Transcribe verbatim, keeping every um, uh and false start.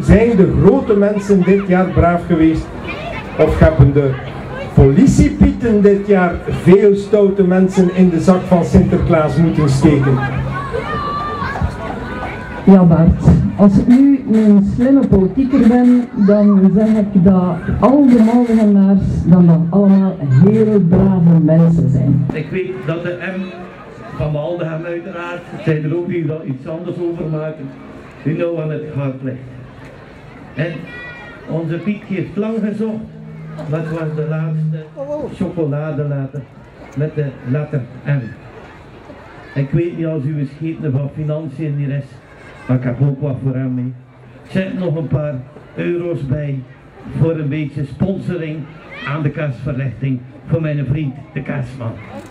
Zijn de grote mensen dit jaar braaf geweest? Of hebben de politiepieten dit jaar veel stoute mensen in de zak van Sinterklaas moeten steken? Ja Bart, als ik nu een slimme politieker ben, dan zeg ik dat al de Maldengenaars dan nog allemaal heel brave mensen zijn. Ik weet dat de M van Maldegem uiteraard, het zijn er ook die daar iets anders over maken, die nou aan het hart ligt. En onze Piet heeft lang gezocht, wat was de laatste chocoladeletter met de letter M. Ik weet niet als u een scheten van financiën hier is, maar ik heb ook wat voor hem mee. Er zitten nog een paar euro's bij voor een beetje sponsoring aan de kerstverlichting voor mijn vriend de kerstman.